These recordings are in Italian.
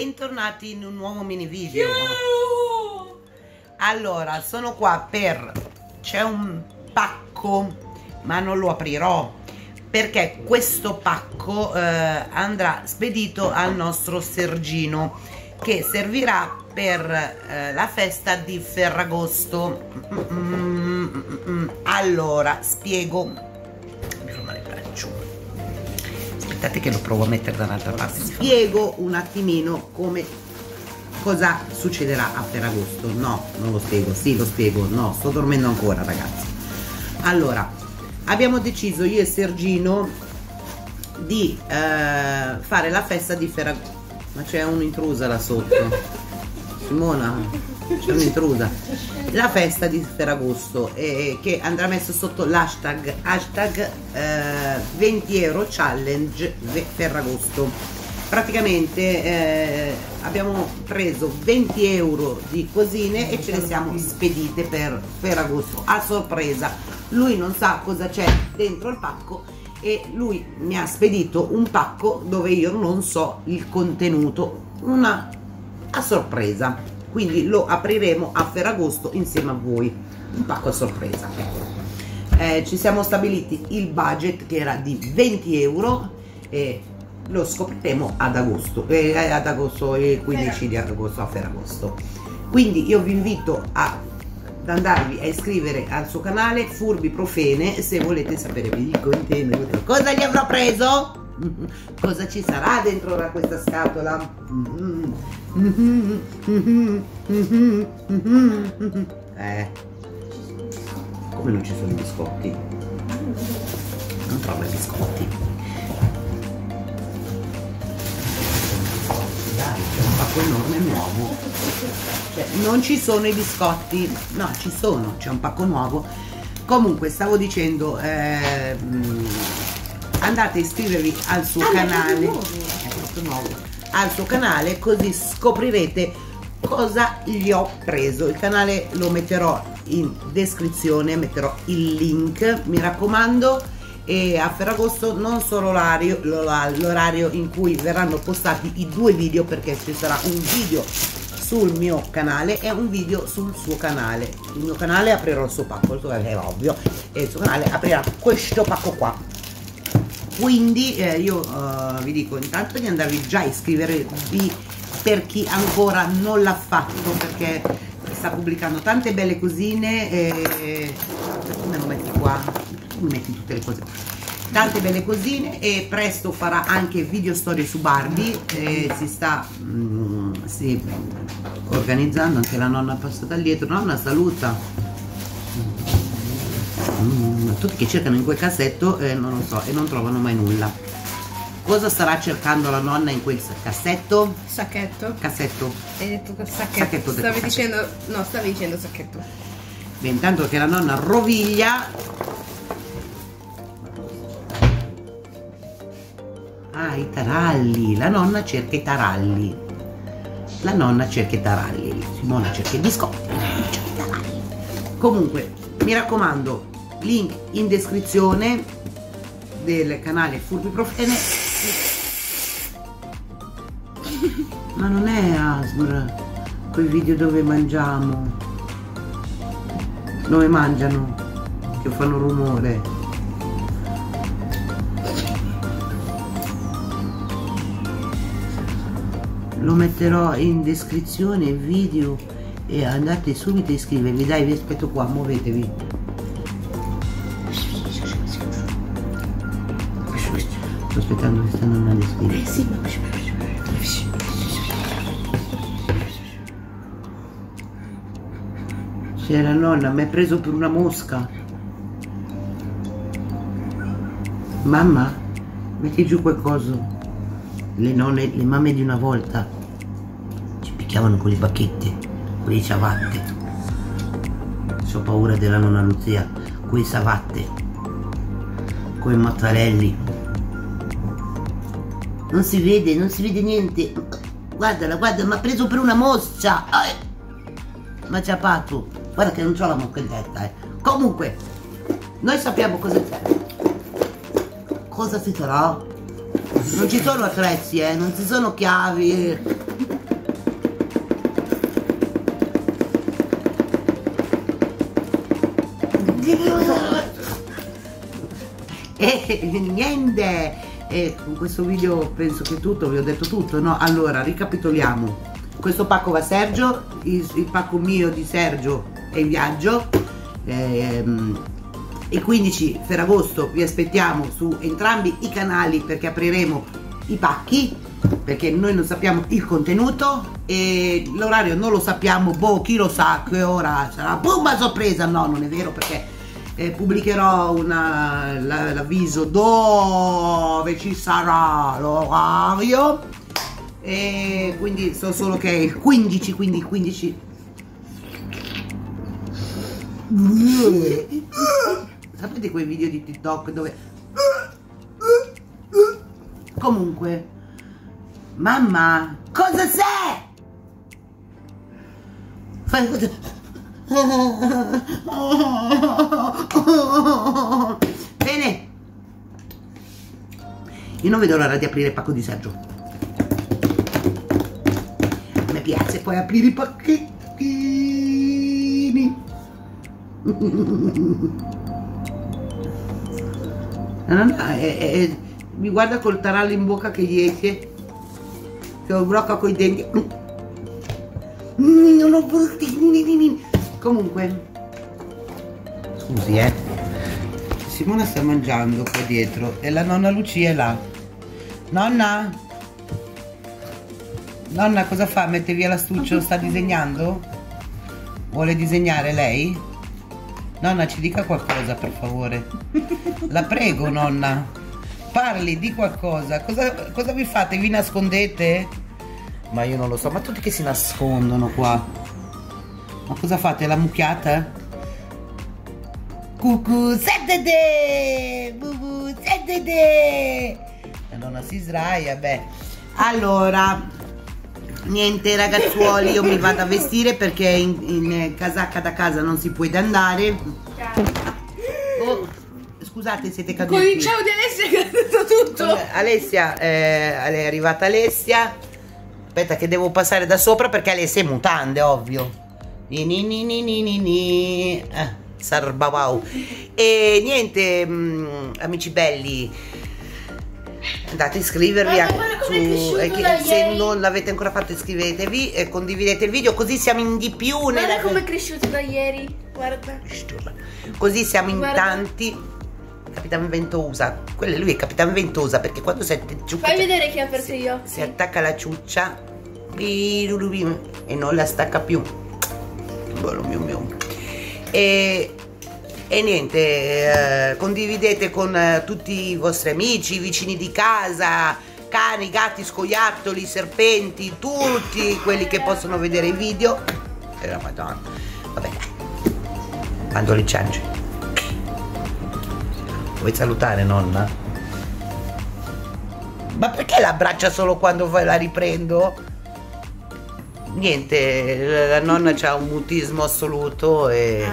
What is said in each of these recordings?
bentornati in un nuovo mini video. Allora, sono qua per... c'è un pacco, ma non lo aprirò perché questo pacco andrà spedito al nostro Sergino, che servirà per la festa di Ferragosto. Allora, spiego. Mi fa male il braccio. Aspettate che lo provo a mettere da un'altra parte. Spiego un attimino cosa succederà a Ferragosto. No, non lo spiego. Sì, lo spiego. No, sto dormendo ancora, ragazzi. Allora, abbiamo deciso io e Sergino di fare la festa di Ferragosto. Ma c'è un'intrusa là sotto. Simona, c'è un'intrusa. La festa di Ferragosto che andrà messo sotto l'hashtag 20 euro challenge Ferragosto. Praticamente abbiamo preso 20 euro di cosine e ce le siamo spedite per Ferragosto a sorpresa. Lui non sa cosa c'è dentro il pacco e lui mi ha spedito un pacco dove io non so il contenuto, a sorpresa, quindi lo apriremo a Ferragosto insieme a voi, un pacco a sorpresa. Ci siamo stabiliti il budget che era di 20 euro e lo scopriremo ad agosto, il 15 di agosto a Ferragosto. Quindi io vi invito ad andarvi a iscrivere al suo canale Furbi Profene se volete sapere il contenuto. Cosa gli avrò preso? Cosa ci sarà dentro questa scatola? Come non ci sono i biscotti? Non trovo i biscotti. Dai, c'è un pacco enorme nuovo. Cioè, non ci sono i biscotti. No, ci sono, c'è un pacco nuovo. Comunque, stavo dicendo, andate a iscrivervi al suo canale, è proprio nuovo, al suo canale, così scoprirete cosa gli ho preso. Il canale lo metterò in descrizione, metterò il link, mi raccomando. E a Ferragosto non solo l'orario in cui verranno postati i due video, perché ci sarà un video sul mio canale e un video sul suo canale. Il mio canale aprirò il suo pacco, il suo canale è ovvio, e il suo canale aprirà questo pacco qua. Quindi io vi dico intanto di andarvi già a iscrivervi per chi ancora non l'ha fatto, perché sta pubblicando tante belle cosine e come lo metti qua? Mi metti tutte le cose, tante belle cosine, e presto farà anche video storie su Barbie. Si sta organizzando, anche la nonna passata dietro. Nonna, saluta. Tutti che cercano in quel cassetto non lo so, e non trovano mai nulla. Cosa starà cercando la nonna in quel cassetto? Sacchetto. Cassetto. Hai detto sacchetto. Stavi dicendo, no, stavi dicendo sacchetto. Beh, intanto che la nonna roviglia. Ah, i taralli. La nonna cerca i taralli. La nonna cerca i taralli. Simona cerca i biscotti. Cerca i taralli. Comunque, mi raccomando, link in descrizione del canale Furbi Profene. Ma non è ASMR quei video dove mangiamo, dove mangiano, che fanno rumore. Lo metterò in descrizione il video e andate subito a iscrivervi. Dai, vi aspetto qua, muovetevi. Sto aspettando che stanno andando a iscrivervi. Sì, c'è la nonna, mi ha preso per una mosca. Mamma, metti giù qualcosa. Le nonne, le mamme di una volta ci picchiavano con le bacchette, con le ciabatte. Ho paura della nonna Luzia, con le ciabatte, con i mattarelli. Non si vede niente. Guardala, guarda, mi ha preso per una moscia. Mi ha ciapato. Guarda che non c'ho la mocchetetta. Comunque, noi sappiamo cosa c'è. Cosa ci sarà? Non ci sono attrezzi, non ci sono chiavi. E niente, e con questo video penso che tutto, vi ho detto tutto, no? Allora, ricapitoliamo. Questo pacco va a Sergio, il pacco mio di Sergio è in viaggio. Il 15 Ferragosto vi aspettiamo su entrambi i canali perché apriremo i pacchi, perché noi non sappiamo il contenuto e l'orario non lo sappiamo, boh, chi lo sa che ora sarà, boom, a sorpresa. No, non è vero, perché pubblicherò l'avviso dove ci sarà l'orario, e quindi so solo che è il 15, quindi il 15. Sapete quei video di TikTok dove comunque, mamma, cosa sei? Fai bene, io non vedo l'ora di aprire il pacco di Sergio. A me piace poi aprire i pacchettini. Mi guarda col tarallo in bocca che gli esce, che lo blocca coi denti. Non ho brutti. Comunque, scusi, Simona sta mangiando qua dietro e la nonna Lucia è là. Nonna, cosa fa? Mette via l'astuccio? Sta disegnando? Vuole disegnare lei? Nonna, ci dica qualcosa, per favore. La prego, nonna. Parli, di qualcosa. Cosa vi fate? Vi nascondete? Ma io non lo so. Ma tutti che si nascondono qua. Ma cosa fate? La mucchiata? Cucù, sedete! Bubu, sedete! La nonna si sdraia, beh. Allora, niente ragazzuoli, io mi vado a vestire perché in casacca da casa non si può andare. Oh, scusate, siete caduti. Con il ciao di Alessia è caduto tutto. Alessia, è arrivata Alessia. Aspetta che devo passare da sopra perché Alessia è in mutande, ovvio. Sarbabau. E niente, amici belli, andate a iscrivervi se non l'avete ancora fatto, iscrivetevi e condividete il video, così siamo in di più. Guarda come è cresciuto da ieri, guarda. Così siamo in tanti. Capitan Ventosa, lui è Capitan Ventosa perché quando si fai vedere che ha aperto gli occhi, si attacca la ciuccia e non la stacca più. E niente, condividete con tutti i vostri amici, vicini di casa, cani, gatti, scoiattoli, serpenti, tutti quelli che possono vedere i video. E la Madonna, vabbè, quando le ciance. Vuoi salutare, nonna? Ma perché la abbraccia solo quando la riprendo? Niente, la nonna c'ha un mutismo assoluto e...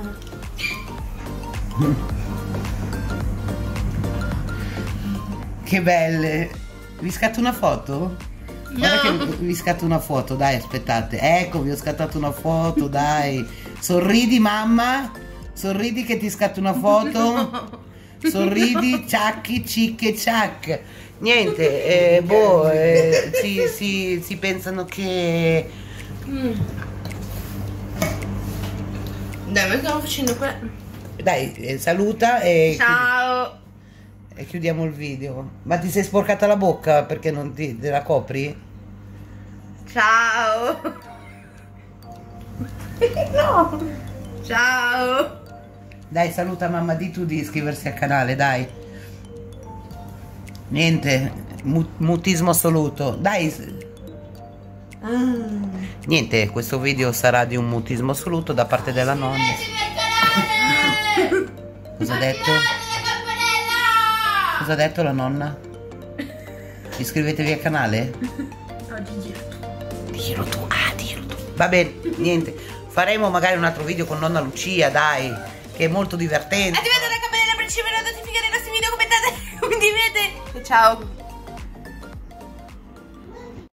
Che belle! Vi scatto una foto? Guarda che vi scatto una foto, dai, aspettate. Ecco, vi ho scattato una foto, dai. Sorridi, mamma. Sorridi che ti scatto una foto. Sorridi, ciacchi, cicche, ciac. Niente, boh, si pensano che... Dai, ma stiamo facendo qua. Dai, saluta e... Ciao! E chiudiamo il video. Ma ti sei sporcata la bocca perché non te la copri? Ciao! No! Ciao! Dai, saluta mamma, di tu di iscriversi al canale, dai. Niente, mutismo assoluto. Dai. Niente, questo video sarà di un mutismo assoluto da parte della nonna. Cosa ha detto? Cosa ha detto la nonna? Iscrivetevi al canale? Dillo tu. Dillo tu. Va bene, niente. Faremo magari un altro video con nonna Lucia, dai, che è molto divertente. Attivate la campanella per ricevere le notifiche dei nostri video, commentate, condividete. Ciao.